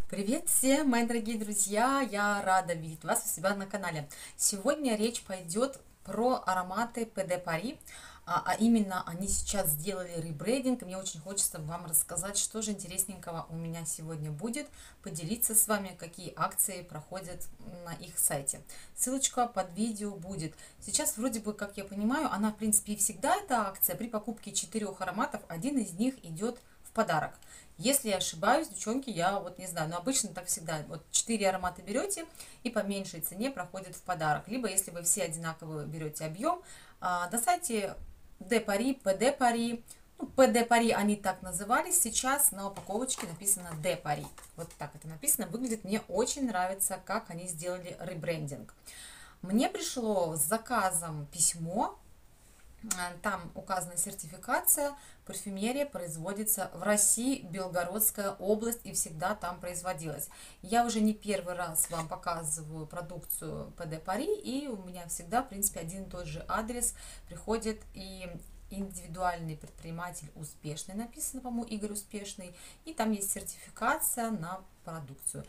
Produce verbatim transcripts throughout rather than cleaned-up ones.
Привет всем, мои дорогие друзья! Я рада видеть вас у себя на канале. Сегодня речь пойдет про ароматы пэ дэ Paris, а, а именно они сейчас сделали ребрендинг. Мне очень хочется вам рассказать, что же интересненького у меня сегодня будет, поделиться с вами, какие акции проходят на их сайте. Ссылочка под видео будет. Сейчас вроде бы, как я понимаю, она в принципе и всегда эта акция. При покупке четырех ароматов один из них идет в подарок. Если я ошибаюсь, девчонки, я вот не знаю, но обычно так всегда. Вот четыре аромата берете и по меньшей цене проходит в подарок. Либо, если вы все одинаково берете объем, на сайте дэ Paris, пэ дэ Paris, ну, пэ дэ Paris они так назывались, сейчас на упаковочке написано дэ Paris. Вот так это написано, выглядит, мне очень нравится, как они сделали ребрендинг. Мне пришло с заказом письмо. Там указана сертификация, парфюмерия производится в России, Белгородская область, и всегда там производилась. Я уже не первый раз вам показываю продукцию пэ дэ Paris, и у меня всегда, в принципе, один и тот же адрес приходит, и индивидуальный предприниматель успешный, написано, по-моему, Игорь Успешный, и там есть сертификация на продукцию.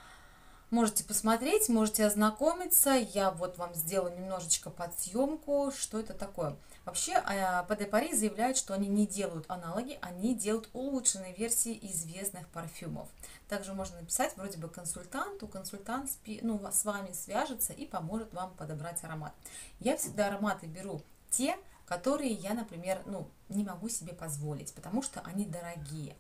Можете посмотреть, можете ознакомиться. Я вот вам сделаю немножечко подсъемку, что это такое. Вообще, пэ дэ Paris заявляет, что они не делают аналоги, они делают улучшенные версии известных парфюмов. Также можно написать вроде бы консультанту, консультант ну, с вами свяжется и поможет вам подобрать аромат. Я всегда ароматы беру те, которые я, например, ну, не могу себе позволить, потому что они дорогие.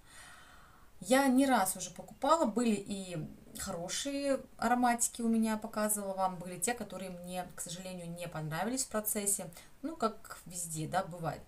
Я не раз уже покупала, были и хорошие ароматики у меня, показывала вам, были те, которые мне, к сожалению, не понравились в процессе, ну, как везде, да, бывает.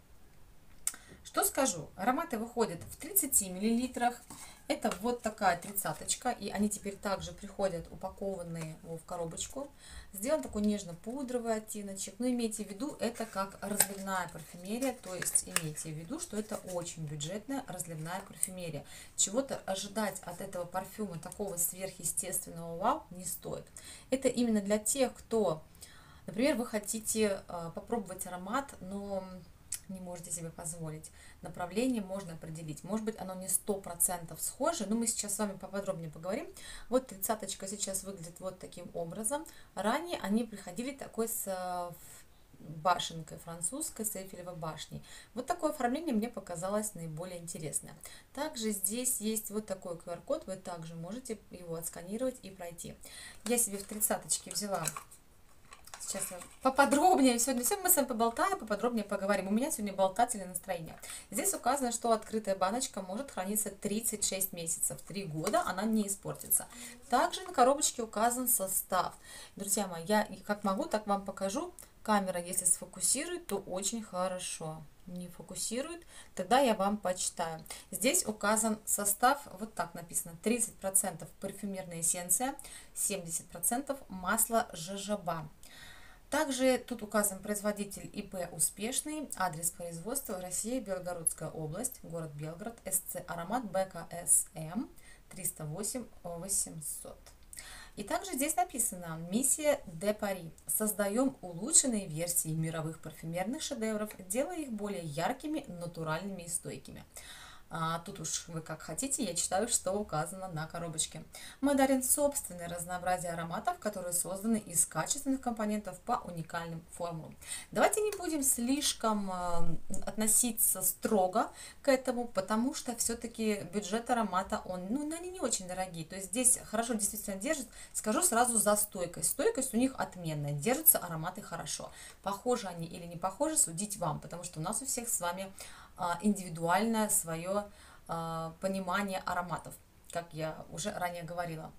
Что скажу, ароматы выходят в тридцати миллилитрах, это вот такая тридцаточка, и они теперь также приходят упакованные в коробочку. Сделан такой нежно-пудровый оттеночек, но имейте в виду, это как разливная парфюмерия, то есть имейте в виду, что это очень бюджетная разливная парфюмерия. Чего-то ожидать от этого парфюма такого сверхъестественного вау не стоит. Это именно для тех, кто, например, вы хотите попробовать аромат, но не можете себе позволить. Направление можно определить. Может быть, оно не сто процентов схоже, но мы сейчас с вами поподробнее поговорим. Вот тридцаточка сейчас выглядит вот таким образом. Ранее они приходили такой с башенкой французской, с Эйфелевой башней. Вот такое оформление мне показалось наиболее интересное. Также здесь есть вот такой ку ар код, вы также можете его отсканировать и пройти. Я себе в тридцаточке взяла. Сейчас я поподробнее, сегодня все мы с вами поболтаем, поподробнее поговорим. У меня сегодня болтательное настроение. Здесь указано, что открытая баночка может храниться тридцать шесть месяцев, три года, она не испортится. Также на коробочке указан состав. Друзья мои, я как могу, так вам покажу. Камера, если сфокусирует, то очень хорошо. Не фокусирует, тогда я вам почитаю. Здесь указан состав, вот так написано, тридцать процентов парфюмерная эссенция, семьдесят процентов масло жожоба. Также тут указан производитель и пэ «Успешный», адрес производства Россия, Белгородская область, город Белгород, эс цэ аромат бэ ка эс эм триста восемь восемьсот. И также здесь написано «Миссия дэ Paris». Создаем улучшенные версии мировых парфюмерных шедевров, делая их более яркими, натуральными и стойкими. А тут уж вы как хотите, я читаю, что указано на коробочке. Мы дарим собственное разнообразие ароматов, которые созданы из качественных компонентов по уникальным формулам. Давайте не будем слишком э, относиться строго к этому, потому что все-таки бюджет аромата, он, ну, они не очень дорогие. То есть здесь хорошо действительно держит. Скажу сразу за стойкость. Стойкость у них отменная, держатся ароматы хорошо. Похожи они или не похожи, судить вам, потому что у нас у всех с вами индивидуальное свое э, понимание ароматов, как я уже ранее говорила.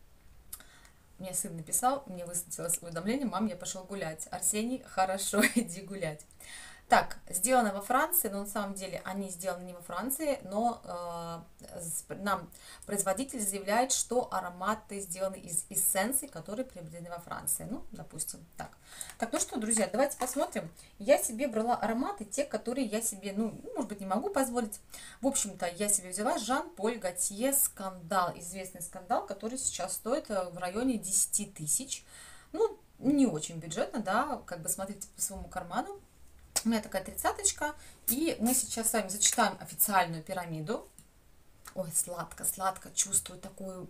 Мне сын написал, мне высветилось уведомление: мам, я пошел гулять. Арсений, хорошо, иди гулять. Так, сделано во Франции, но на самом деле они сделаны не во Франции, но э, нам производитель заявляет, что ароматы сделаны из эссенций, которые приобретены во Франции. Ну, допустим, так. Так, ну что, друзья, давайте посмотрим. Я себе брала ароматы, те, которые я себе, ну, может быть, не могу позволить. В общем-то, я себе взяла Жан-Поль Готье «Скандал», известный скандал, который сейчас стоит в районе десяти тысяч. Ну, не очень бюджетно, да, как бы смотрите по своему карману. У меня такая тридцаточка, и мы сейчас с вами зачитаем официальную пирамиду. Ой, сладко, сладко, чувствую такую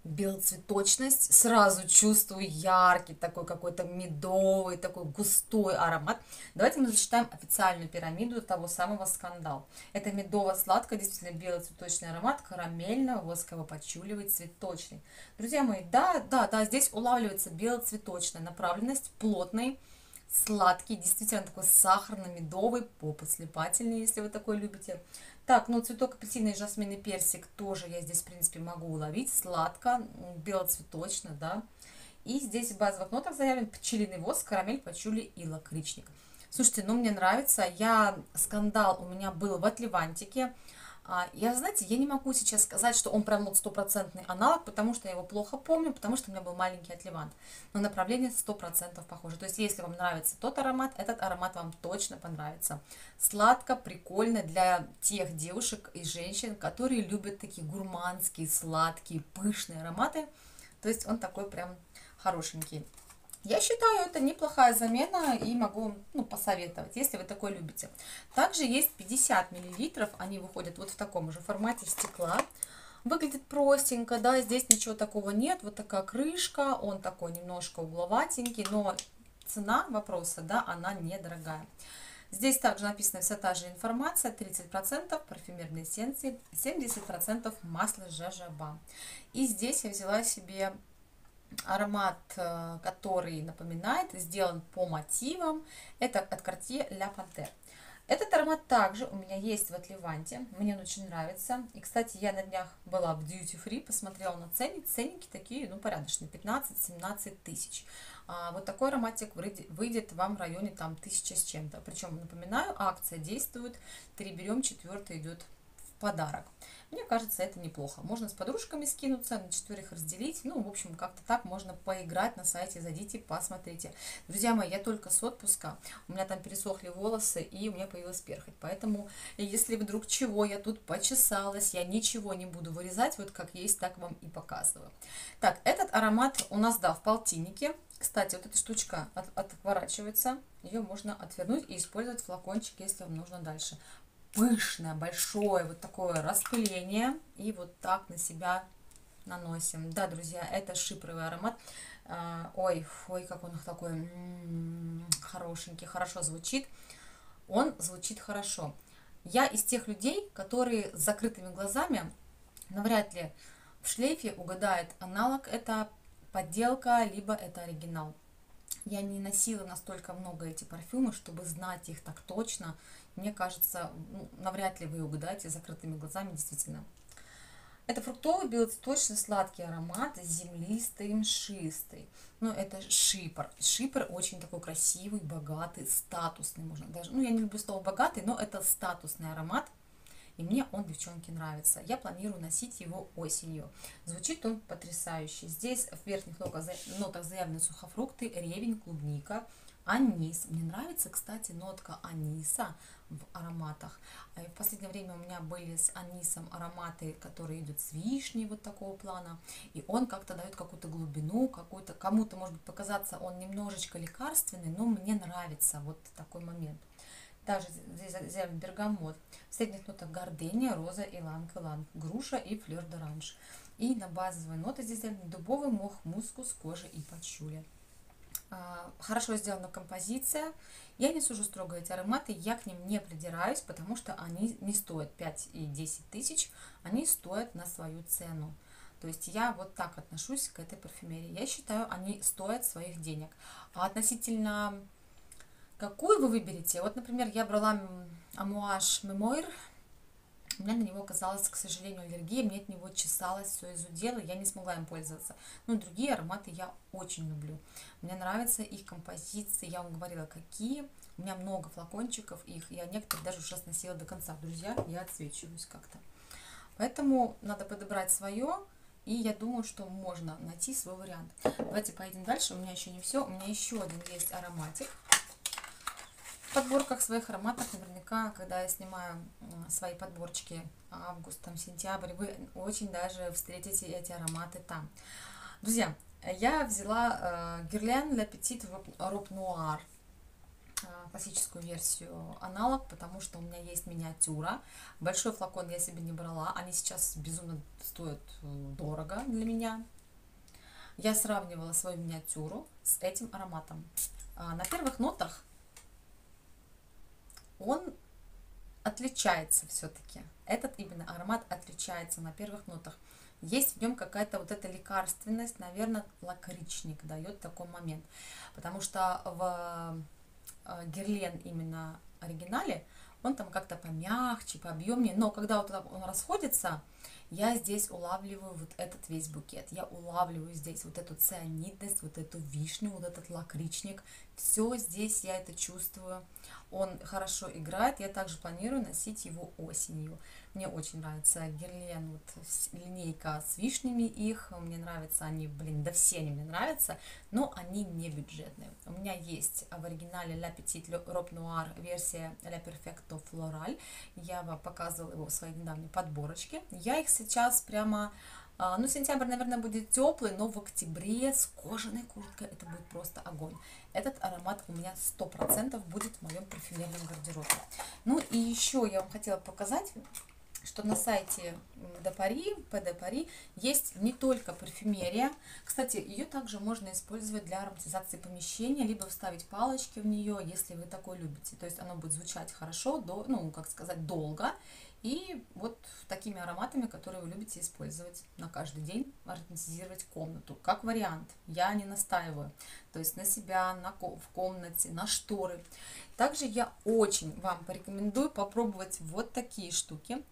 белоцветочность, сразу чувствую яркий такой какой-то медовый, такой густой аромат. Давайте мы зачитаем официальную пирамиду того самого «Скандал». Это медово-сладкий, действительно белоцветочный аромат, карамельно-восково-почуливый, цветочный. Друзья мои, да, да, да, здесь улавливается белоцветочная направленность, плотный, сладкий, действительно такой сахарно-медовый, поподслепательный, если вы такой любите. Так, ну цветок апельсина и жасмин и персик тоже я здесь, в принципе, могу уловить. Сладко, белоцветочно, да. И здесь в базовых нотах заявлен пчелиный воск, карамель, пачули и лакричник. Слушайте, ну мне нравится. Я «Скандал» у меня был в Атлевантике. А, я, знаете, я не могу сейчас сказать, что он прям вот стопроцентный аналог, потому что я его плохо помню, потому что у меня был маленький Атлевант. Но направление сто процентов похоже. То есть, если вам нравится тот аромат, этот аромат вам точно понравится. Сладко, прикольно для тех девушек и женщин, которые любят такие гурманские, сладкие, пышные ароматы. То есть, он такой прям хорошенький. Я считаю, это неплохая замена и могу, ну, посоветовать, если вы такой любите. Также есть пятьдесят миллилитров, они выходят вот в таком же формате стекла. Выглядит простенько, да, здесь ничего такого нет. Вот такая крышка, он такой немножко угловатенький, но цена вопроса, да, она недорогая. Здесь также написана вся та же информация, тридцать процентов парфюмерной эссенции, семьдесят процентов масла жожоба. И здесь я взяла себе аромат, который напоминает, сделан по мотивам. Это от Cartier La Panthère. Этот аромат также у меня есть в Атлеванте. Мне он очень нравится. И, кстати, я на днях была в Duty Free, посмотрела на ценник. Ценники такие, ну, порядочные, пятнадцать-семнадцать тысяч. А вот такой ароматик выйдет вам в районе там тысячи с чем-то. Причем, напоминаю, акция действует. Три берем, четвертый идет в подарок. Мне кажется, это неплохо. Можно с подружками скинуться, на четверых разделить. Ну, в общем, как-то так можно поиграть на сайте. Зайдите, посмотрите. Друзья мои, я только с отпуска. У меня там пересохли волосы, и у меня появилась перхоть. Поэтому, если вдруг чего, я тут почесалась, я ничего не буду вырезать. Вот как есть, так вам и показываю. Так, этот аромат у нас, да, в полтиннике. Кстати, вот эта штучка от, отворачивается. Ее можно отвернуть и использовать флакончик, если вам нужно дальше. Пышное, большое, вот такое распыление. И вот так на себя наносим. Да, друзья, это шипровый аромат. А, ой, ой, как он такой м-м, хорошенький, хорошо звучит. Он звучит хорошо. Я из тех людей, которые с закрытыми глазами навряд ли в шлейфе угадает аналог. Это подделка, либо это оригинал. Я не носила настолько много эти парфюмы, чтобы знать их так точно. Мне кажется, ну, навряд ли вы угадаете закрытыми глазами, действительно. Это фруктовый, белоцветочный, сладкий аромат, землистый, мшистый. Ну, это шипр. Шипр очень такой красивый, богатый, статусный, можно даже. Ну, я не люблю слово богатый, но это статусный аромат. И мне он, девчонки, нравится. Я планирую носить его осенью. Звучит он потрясающе. Здесь в верхних нотах заявлены сухофрукты, ревень, клубника, анис. Мне нравится, кстати, нотка аниса в ароматах. В последнее время у меня были с анисом ароматы, которые идут с вишней, вот такого плана. И он как-то дает какую-то глубину, какую-то, кому-то, может быть, показаться он немножечко лекарственный, но мне нравится вот такой момент. Также здесь заявлен бергамот. В средних нотах гордения, роза, иланг-иланг, груша и флёр-д'оранж. И на базовые ноты здесь заявлен дубовый мох, мускус, кожа и пачули. Хорошо сделана композиция. Я не сужу строго эти ароматы, я к ним не придираюсь, потому что они не стоят пять и десять тысяч, они стоят на свою цену. То есть я вот так отношусь к этой парфюмерии. Я считаю, они стоят своих денег. А относительно какую вы выберете? Вот, например, я брала Amouage Memoir. У меня на него оказалась, к сожалению, аллергия. Мне от него чесалось, все изудело. Я не смогла им пользоваться. Но другие ароматы я очень люблю. Мне нравятся их композиции. Я вам говорила, какие. У меня много флакончиков их. Я некоторые даже уже сносила до конца. Друзья, я отсвечиваюсь как-то. Поэтому надо подобрать свое. И я думаю, что можно найти свой вариант. Давайте поедем дальше. У меня еще не все. У меня еще один есть ароматик. В подборках своих ароматов наверняка, когда я снимаю свои подборчики август, там, сентябрь, вы очень даже встретите эти ароматы там. Друзья, я взяла э, Guerlain Le Petit Robe Noir, э, классическую версию аналог, потому что у меня есть миниатюра. Большой флакон я себе не брала, они сейчас безумно стоят дорого для меня. я сравнивала свою миниатюру с этим ароматом. А, на первых нотах он отличается все-таки. Этот именно аромат отличается на первых нотах. Есть в нем какая-то вот эта лекарственность, наверное, лакричник дает такой момент. Потому что в Герлен именно оригинале он там как-то помягче, пообъемнее. Но когда вот он расходится, я здесь улавливаю вот этот весь букет. Я улавливаю здесь вот эту цианидность, вот эту вишню, вот этот лакричник. Все здесь я это чувствую. Он хорошо играет. Я также планирую носить его осенью. Мне очень нравится Герлен, вот линейка с вишнями их. Мне нравятся они, блин, да все они мне нравятся, но они не бюджетные. У меня есть в оригинале La Petite Robe Noire версия La Perfecto Floral. Я вам показывала его в своей недавней подборочке. Я их сейчас прямо... Ну, сентябрь, наверное, будет теплый, но в октябре с кожаной курткой это будет просто огонь. Этот аромат у меня сто процентов будет в моем парфюмерном гардеробе. Ну и еще я вам хотела показать, что на сайте Де Пари, пэ дэ Пари, есть не только парфюмерия. Кстати, ее также можно использовать для ароматизации помещения, либо вставить палочки в нее, если вы такое любите. То есть оно будет звучать хорошо, до, ну, как сказать, долго. И вот такими ароматами, которые вы любите использовать на каждый день, ароматизировать комнату. Как вариант, я не настаиваю. То есть на себя, на, в комнате, на шторы. Также я очень вам порекомендую попробовать вот такие штуки.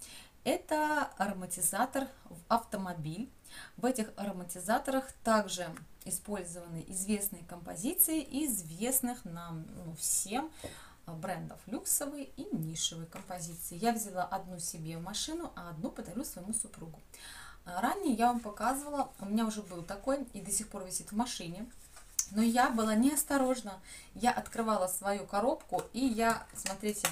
Это ароматизатор в автомобиль. В этих ароматизаторах также использованы известные композиции известных нам, ну, всем брендов, люксовые и нишевые композиции. Я взяла одну себе в машину, а одну подарю своему супругу. Ранее я вам показывала, у меня уже был такой и до сих пор висит в машине. Но я была неосторожна. Я открывала свою коробку, и я, смотрите,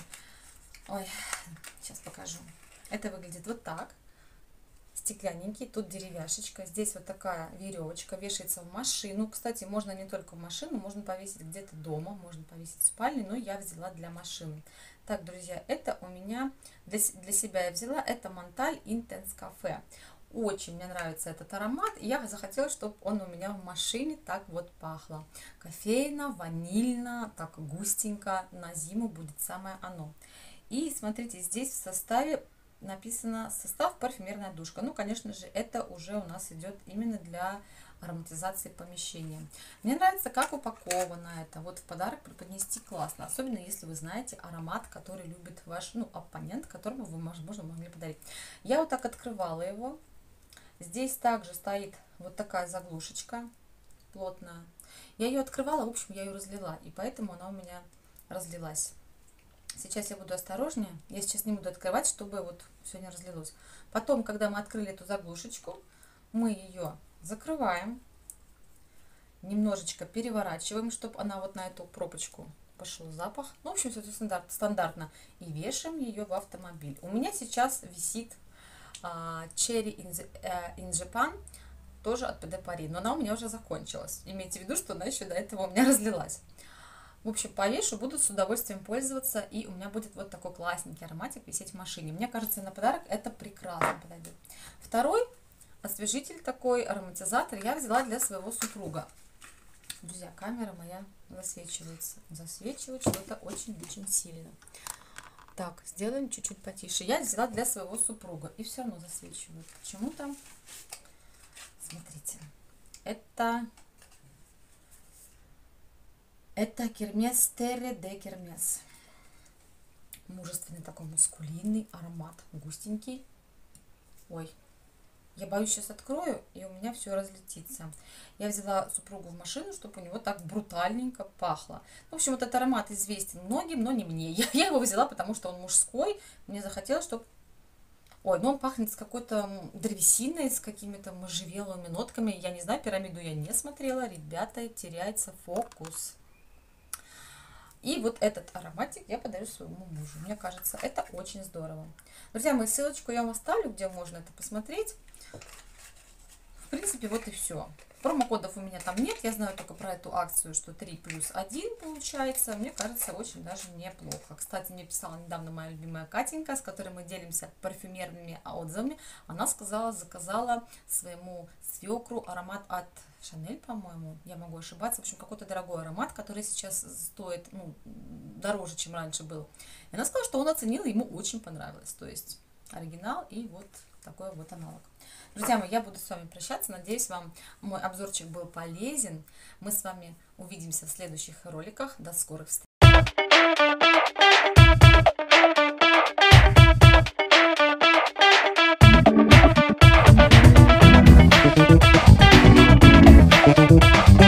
ой, сейчас покажу. Это выглядит вот так. Стеклянненький, тут деревяшечка. Здесь вот такая веревочка, вешается в машину. Кстати, можно не только в машину, можно повесить где-то дома, можно повесить в спальне, но я взяла для машины. Так, друзья, это у меня, для, для себя я взяла, это Монталь Intense Cafe. Очень мне нравится этот аромат, и я захотела, чтобы он у меня в машине так вот пахло. Кофейно, ванильно, так густенько, на зиму будет самое оно. И смотрите, здесь в составе написано состав парфюмерная душка. Ну, конечно же, это уже у нас идет именно для ароматизации помещения. Мне нравится, как упаковано это. Вот в подарок преподнести классно. Особенно, если вы знаете аромат, который любит ваш, ну, оппонент, которому вы, возможно, могли подарить. Я вот так открывала его. Здесь также стоит вот такая заглушечка плотная. Я ее открывала, в общем, я ее разлила. И поэтому она у меня разлилась. Сейчас я буду осторожнее. Я сейчас не буду открывать, чтобы вот все не разлилось. Потом, когда мы открыли эту заглушечку, мы ее закрываем. Немножечко переворачиваем, чтобы она вот на эту пробочку пошел запах. Ну, в общем, все это стандарт, стандартно. И вешаем ее в автомобиль. У меня сейчас висит а, Cherry in, the, uh, in Japan, тоже от пэ дэ Пари. Но она у меня уже закончилась. Имейте в виду, что она еще до этого у меня разлилась. В общем, повешу, буду с удовольствием пользоваться, и у меня будет вот такой классненький ароматик висеть в машине. Мне кажется, на подарок это прекрасно подойдет. Второй освежитель такой, ароматизатор, я взяла для своего супруга. Друзья, камера моя засвечивается. Засвечивает что-то очень-очень сильно. Так, сделаем чуть-чуть потише. Я взяла для своего супруга, и все равно засвечивает. Почему-то, смотрите, это... Это Kermès Terre de Kermès. Мужественный такой мускулинный аромат. Густенький. Ой, я боюсь, сейчас открою, и у меня все разлетится. Я взяла супругу в машину, чтобы у него так брутальненько пахло. В общем, вот этот аромат известен многим, но не мне. Я, я его взяла, потому что он мужской. Мне захотелось, чтобы... Ой, ну он пахнет с какой-то древесиной, с какими-то можжевеловыми нотками. Я не знаю, пирамиду я не смотрела. Ребята, теряется фокус. И вот этот ароматик я подарю своему мужу. Мне кажется, это очень здорово. Друзья мои, ссылочку я вам оставлю, где можно это посмотреть. В принципе, вот и все. Промокодов у меня там нет, я знаю только про эту акцию, что три плюс один получается. Мне кажется, очень даже неплохо. Кстати, мне писала недавно моя любимая Катенька, с которой мы делимся парфюмерными отзывами. Она сказала, заказала своему свекру аромат от Шанель, по-моему, я могу ошибаться. В общем, какой-то дорогой аромат, который сейчас стоит, ну, дороже, чем раньше был. И она сказала, что он оценил, ему очень понравилось. То есть оригинал и вот такой вот аналог. Друзья мои, я буду с вами прощаться. Надеюсь, вам мой обзорчик был полезен. Мы с вами увидимся в следующих роликах. До скорых встреч!